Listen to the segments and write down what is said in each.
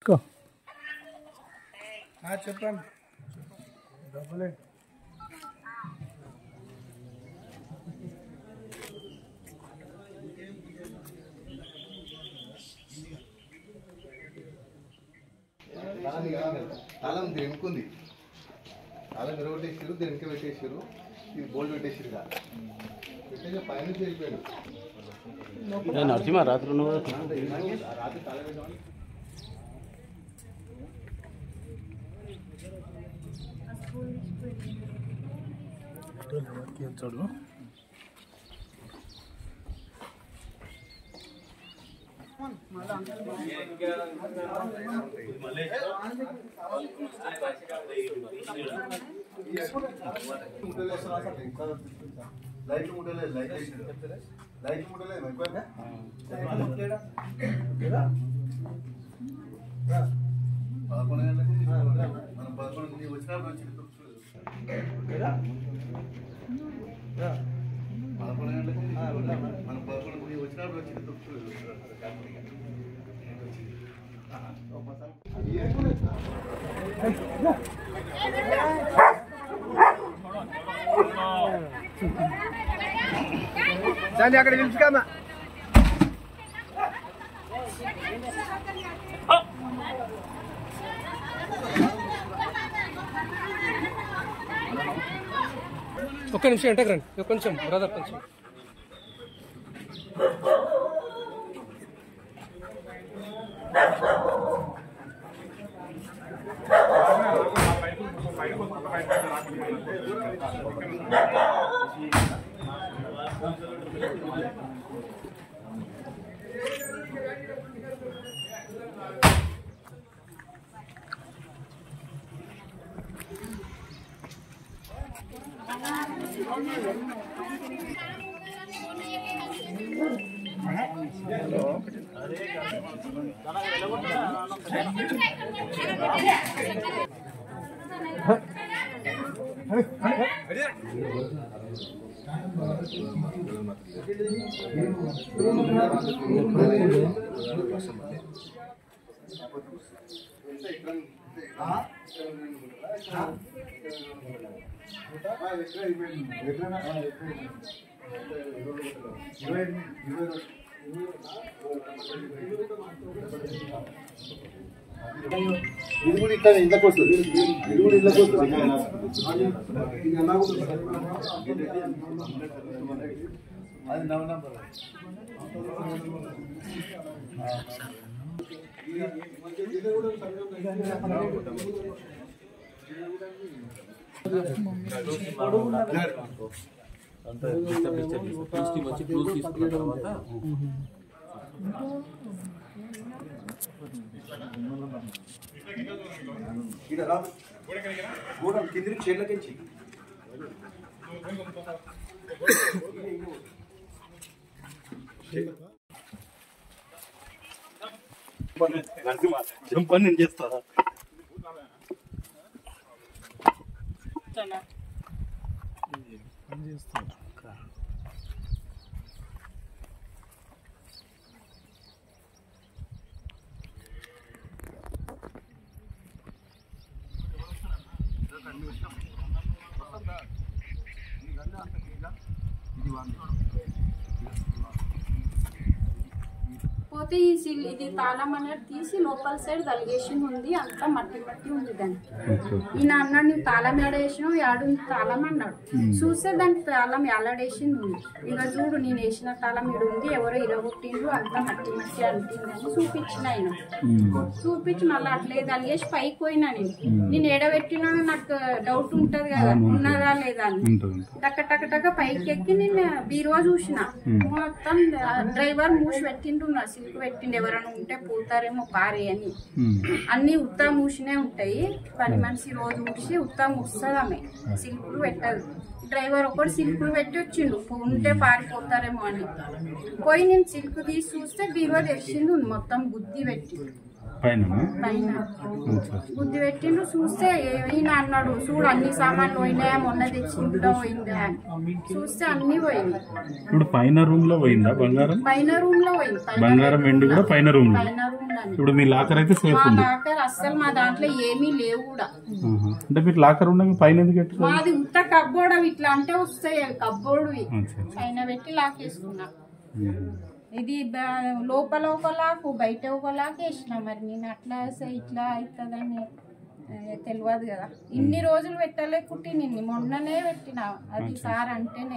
చెప్పండి డబ్బులే తాళం వెనుకుంది తాళం విరగొట్టేసారు వెనుక పెట్టేసారు ఇది బోల్డ్ పెట్టేసారు పెట్టేసి పైన వెళ్ళిపోయాడు నరసింహ రాత్రి రాత్రి తాళం పెట్టామని చూడు లైట్ ముట్టలేదు లైట్ ముట్టలేదు పదకొండు గంటలకు మనం 11 వచ్చినప్పుడు వచ్చి 11 గంటలకు మనం 11 వచ్చినప్పుడు వచ్చి దాన్ని అక్కడ పిలుచుకమ్మా ఒక్క నిమిషం ఎంటకు రండి కొంచెం బ్రదర్ కొంచెం ఇది కూడా ఇట్లా ఇళ్ళకి వస్తుంది ఇది కూడా ఇళ్ళకి వస్తుంది అది నంబర్ కూడా కిందికి చేళ్ళకించి పని నేను చేస్తారా పోతే ఇది తాళం అనేది తీసి లోపల సైడ్ తలిగేషన్ ఉంది, అంతా మట్టి మట్టి ఉంది దానికి. ఈయన అన్నాడు నువ్వు తాళం ఏడేసినావు, ఏడు తాళం అన్నాడు. చూస్తే దానికి తాళం ఏలాడేసింది ఉంది. ఇక చూడు నేను వేసిన తాళం ఇడు ఉంది, ఎవరో ఇరగొట్టిండ్రు, అంతా మట్టి మట్టి అంటిందని చూపించిన ఆయన. చూపించి మళ్ళీ అట్లే తలిగేసి పైకి పోయినా నేను ఎడబెట్టినా నాకు డౌట్ ఉంటది కదా ఉన్నదా లేదా అని. టక్క టక్క టక్క పైకి ఎక్కి నేను బీరువా చూసిన, మొత్తం డ్రైవర్ మూసి పెట్టిండు, సిల్క్ పెట్టిండు, ఎవరైనా ఉంటే పోతారేమో పారే అని. అన్ని ఉత్తా మూసినే ఉంటాయి, పని మనిషి రోజు మూసి ఉత్తా మూస్తుంది ఆమె, సిల్కులు పెట్టదు. డ్రైవర్ ఒకటి సిల్కులు పెట్టి వచ్చిండు, ఉంటే పారిపోతారేమో అని. పోయి నేను సిల్క్ తీసి చూస్తే బీరువా తెచ్చిండు మొత్తం బుద్ధి పెట్టి. పైన బుద్ధి పెట్టిండు. చూస్తే ఈయన అన్నాడు, చూడు అన్ని సామాన్లు పోయినాయా, మొన్న తెచ్చి ఇంట్లో పోయిందా అని. చూస్తే అన్ని పోయింది. ఇప్పుడు పైన రూమ్ లో పోయిందా బంగారం? పైన రూమ్ లో పోయింది. బంగారం వెండి కూడా పైన రూమ్ లో. పైన రూమ్ లో. ఇప్పుడు మీ లాకర్ అయితే సేఫ్ మా ఉంది. లాకర్ అస్సలు మా దాంట్లో ఏమీ లేవు కూడా. అంటే మీరు లాకర్ ఉండగా పైన ఎందుకు పెట్టుకో? మాది ఉత్త కబ్బోర్డ్ అవి ఇట్లా అంటే వస్తాయి, అవి కబ్బోర్డ్ పైన పెట్టి లాకేసుకున్నా. ఇది లోపల ఒకలాకు బయట ఒకలాకు వేసిన. మరి నేను అట్లా ఇట్లా అవుతుందని తెలియదు కదా. ఇన్ని రోజులు పెట్టలేకుంటే నిన్ను మొన్ననే పెట్టిన. అది సార్ అంటేనే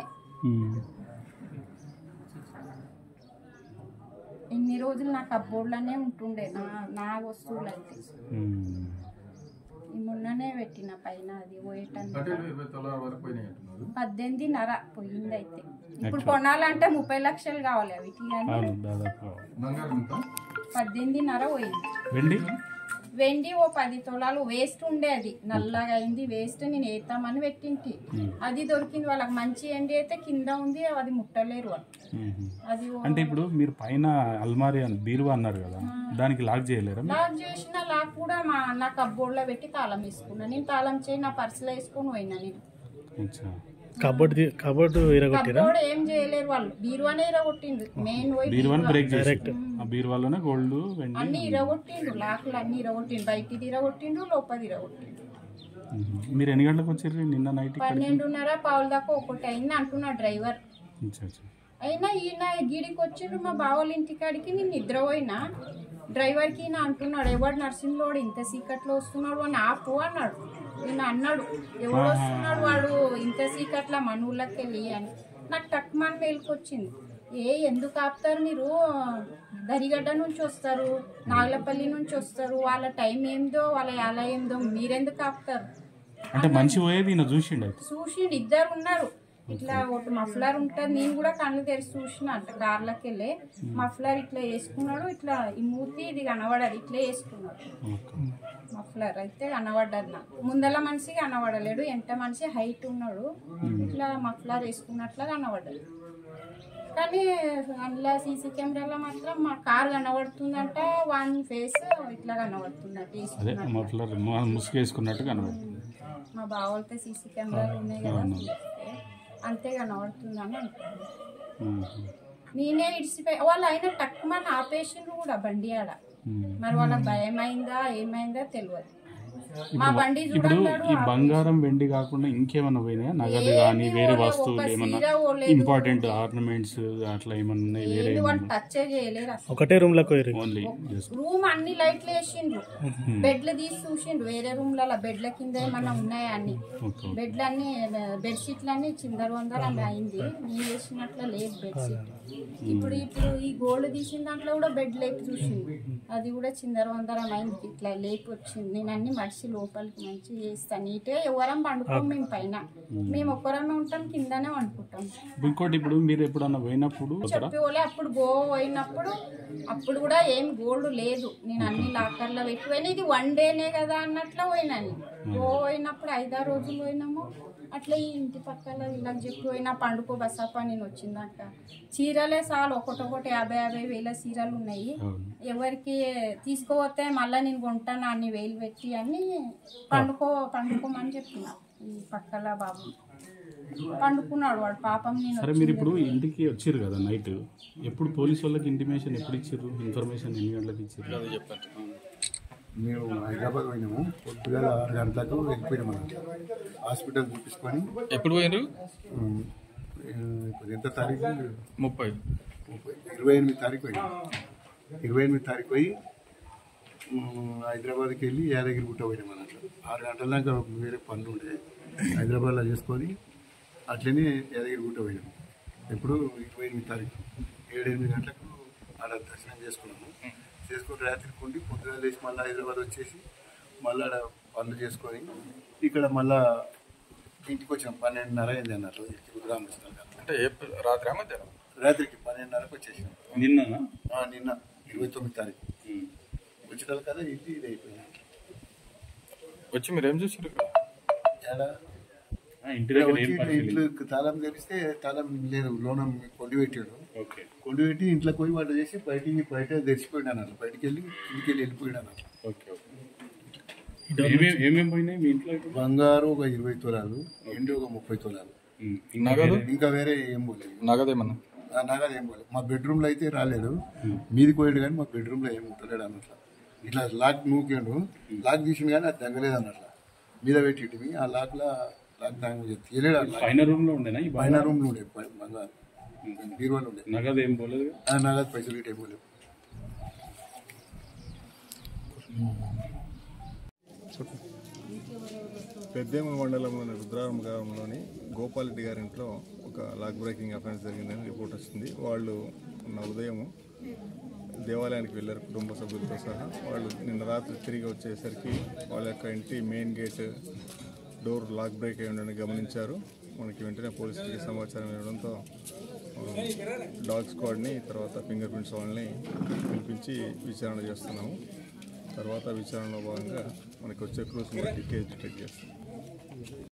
ఇన్ని రోజులు నా కబ్బోర్డ్లోనే ఉంటుండే నా వస్తువులు అయితే. మొన్ననే పెట్టిన పైన. అది పోయేటందుకు 18.5 పోయింది. అయితే ఇప్పుడు కొనాలంటే 30 లక్షలు కావాలి అవిటి. 18.5 పోయింది. వెండి ఓ 10 తులాలు వేస్ట్ ఉండే. అది నల్లగా అయింది వేస్ట్. నేను వేస్తామని పెట్టింటి, అది దొరికింది వాళ్ళకి. మంచి ఎండి అయితే కింద ఉంది, అది ముట్టలేరు వాళ్ళు. అది అంటే ఇప్పుడు మీరు పైన అల్మారీ బీరువా అన్నారు కదా, దానికి లాక్ చేయలేరా? లాక్ చేసిన లాక్ కూడా నా కబ్బోర్డ్ లో పెట్టి తాళం వేసుకున్నా. నేను తాళం చేయి నా పర్సులో వేసుకొని పోయినా. నేను కబోర్డ్ ఏం చేయలేరు వాళ్ళు. బీరువానే ఇరగొట్టిండు. మెయిన్ బ్రేక్ డైరెక్ట్ బీరువాలోనే గోల్డ్ అన్ని ఇరగొట్టిండు. లాక్లు అన్ని ఇరగొట్టిండు. బయటిది ఇరగొట్టిండు, లోపది ఇరగొట్టిండు. మీరు ఎన్ని గంటలకు వచ్చారు నిన్న నైట్? 12:30 పావుల దాకా 1 అయింది అంటున్నాడు డ్రైవర్. అయినా ఈయన గిడికి వచ్చిండు మా బావోళ్ళ ఇంటికాడికి. నేను నిద్రపోయినా. డ్రైవర్కి ఈయన అంటున్నాడు, ఎవడు నర్సింగ్లోడు ఇంత సీకట్లో వస్తున్నాడు అని ఆపు అన్నాడు. ఈయన అన్నాడు, ఎవడు వస్తున్నాడు వాడు ఇంత సీకట్ల మన ఊళ్ళకి వెళ్ళి అని. నాకు టక్మని మేలుకొచ్చింది. ఎందుకు ఆపుతారు మీరు? దరిగడ్డ నుంచి వస్తారు, నాగలపల్లి నుంచి వస్తారు. వాళ్ళ టైం ఏందో వాళ్ళ ఎలా ఏందో మీరెందుకు ఆపుతారు? అంటే మంచి పోయేది చూసిండు. ఇద్దరు ఉన్నారు. ఇట్లా ఒక మఫ్లర్ ఉంటుంది. నేను కూడా కళ్ళు తెరిచి చూసిన. అంట కార్లకి వెళ్ళి మఫ్లర్ ఇట్లా వేసుకున్నాడు. ఇట్లా ఈ మూతి ఇది కనబడదు, ఇట్లా వేసుకున్నాడు మఫ్లర్. అయితే కనబడ్డది. నాకు ముందల మనిషి కనబడలేడు, ఎంత మనిషి హైట్ ఉన్నాడు. ఇట్లా మఫ్లర్ వేసుకున్నట్లా కనబడ్డది. కానీ అందులో సీసీ కెమెరాలో మాత్రం మా కార్ కనబడుతుందంట. వన్ ఫేస్ ఇట్లా కనబడుతుందంట. మా బావలతో సీసీ కెమెరాలు ఉన్నాయి కదా, అంతే కనబడుతుందని అంటున్నాను. నేనే ఇడిసిపోయి వాళ్ళు అయినా తక్కువ ఆపేసిండ్రు కూడా బండి ఆడ. మరి వాళ్ళకి భయం అయిందా ఏమైందా తెలియదు. మా బండి ఇప్పుడు ఈ బంగారం వెండి కాకుండా ఇంకేమన్నా పోయినాయా? నగదు కానీ వేరే వస్తువులు ఏమన్నా ఇంపార్టెంట్ ఆర్నమెంట్స్ అట్లా ఏమన్నా వేరే టచ్ చేయలేరు. ఒకటే రూమ్ లో ఓన్లీ రూమ్ అన్ని లైట్లు వేసిండ్రు. బెడ్లు తీసి చూసిండ్రు. వేరే రూమ్లలో బెడ్ల కింద ఏమన్నా ఉన్నాయా అని. బెడ్లు అన్ని బెడ్షీట్లు అన్ని చిందరవందర అయింది. నేను వేసినట్ల లేదు బెడ్షీట్. ఇప్పుడు ఈ గోల్డ్ తీసిన దాంట్లో కూడా బెడ్ లేపి చూసింది. అది కూడా చిందరవందరం అయింది. ఇట్లా లేపి వచ్చింది. నేను అన్ని మడిచి లోపలికి మంచిగా చేస్తాను. నీట్గా ఎవరం పండుకోం మేము పైన. మేము ఒక్కరమే ఉంటాం, కిందనే వండుకుంటాం. ఇంకోటి ఇప్పుడు మీరు ఎప్పుడన్నా పోయినప్పుడు చెప్పి అప్పుడు గోవా పోయినప్పుడు అప్పుడు కూడా ఏం గోల్డ్ లేదు. నేను అన్ని లాకర్లో పెట్టిపోయినా. ఇది 1 డేనే కదా అన్నట్లు పోయినా. నేను గోవా పోయినప్పుడు 5-6 రోజులు పోయినాము. అట్లా ఈ ఇంటి పక్కల ఇలా చెప్పి పోయినా. పండుకో బసప్ప నేను వచ్చిందాక చీరలే చాలు. ఒకటొకటి 50-50 వేల చీరలు ఉన్నాయి. ఎవరికి తీసుకోపోతే మళ్ళీ నేను కొంటాను అన్ని వేలు పెట్టి అని పండుకోమని చెప్పిన. ఈ పక్కల బాబు పండుకున్నాడు వాడు పాపం. నేను సరే మీరు ఇప్పుడు ఇంటికి వచ్చారు కదా నైట్, ఎప్పుడు పోలీసు వాళ్ళకి ఇంటిమేషన్ ఎప్పుడు ఇచ్చారు? ఇన్ఫర్మేషన్ ఎన్ని గంటలకు ఇచ్చారు? మేము హైదరాబాద్ పోయినాము. పొద్దుగా 6 గంటలకు వెళ్ళిపోయినాము. హాస్పిటల్ చూపించుకొని. ఎప్పుడు పోయినారు? ఇప్పుడు ఎంత తారీఖు? 28 తారీఖు పోయినాము. 28 తారీఖు పోయి హైదరాబాద్కి వెళ్ళి యాదగిరిగుట్ట పోయినాము అన్నట్లు. 6 గంటల దాకా వేరే పనులు ఉండే హైదరాబాద్లో చేసుకొని అట్లనే యాదగిరిగుట్ట పోయినాము. ఎప్పుడు 28 తారీఖు 7-8 గంటలకు ఆడ దర్శనం చేసుకున్నాము. చేసుకుని రాత్రికి ఉండి పొద్దున లేచి మళ్ళీ హైదరాబాద్ వచ్చేసి మళ్ళీ ఆడ పనులు చేసుకొని ఇక్కడ మళ్ళా ఇంటికి వచ్చినాం. 12:30 అయింది అన్నట్లు. అంటే రాత్రి మధ్యాహ్నం? రాత్రికి 12:30కు వచ్చేసినాం. నిన్న 29 తారీఖు వచ్చిన కదా. ఇది అయిపోయింది. వచ్చి మీరు ఏం చూసారు? ఇంట్లో తాళం తెరిస్తే తాళం లేదు, లోన కొండి పెట్టాడు. ఓకే కొండబెట్టి ఇంట్లోకి పోయి వాడు చేసి బయట తెరిచిపోయినా అన్నట్టు, బయటికి వెళ్ళి ఇంటికి వెళ్ళిపోయినా అన్నట్టు. ఓకే ఓకే ఏమేమి పోయినాయి మీ ఇంట్లో ఇప్పుడు? బంగారు ఒక 20 తులాలు, ఎండి ఒక 30 తులాలు, నగదు ఇంకా వేరే ఏం పోలేదు. నగదేమన్నా ఆ నగదు ఏం పోలేదు. మా బెడ్రూమ్లో అయితే రాలేదు, మీదికి పోయాడు కానీ మా బెడ్రూమ్లో ఏం ఉంటలేడు అన్నట్ల. ఇట్లా లాక్ నూకాడు, లాక్ తీసిండు కానీ అది తగ్గలేదు అన్నట్ల. మీద పెట్టి ఆ లాక్ తీయలేడు. పైన రూమ్ లో ఉండేనా ఈ పైన రూమ్లో ఉండే బంగారు బీరువాలు ఉండే. నగదు ఏం పోలేదు? ఆ నగదు పైసలు ఏం పోలేవు. పెద్దేముల మండలంలోని రుద్రారం గ్రామంలోని గోపాలరెడ్డి గారి ఇంట్లో ఒక లాక్ బ్రేకింగ్ అఫెన్స్ జరిగిందని రిపోర్ట్ వచ్చింది. వాళ్ళు ఉదయం దేవాలయానికి వెళ్ళారు కుటుంబ సభ్యులతో సహా. వాళ్ళు నిన్న రాత్రి తిరిగి వచ్చేసరికి వాళ్ళ యొక్క ఇంటి main gate door lock break అయి ఉండని గమనించారు. మనకి వెంటనే పోలీసులకి సమాచారం ఇవ్వడంతో డాగ్ స్క్వాడ్ని, తర్వాత ఫింగర్ ప్రింట్స్ వాళ్ళని పిలిపించి విచారణ చేస్తున్నాము. తర్వాత విచారణలో భాగంగా మనకు వచ్చే క్రూస్ బట్టి కేసు డిటెక్ట్ చేస్తాం.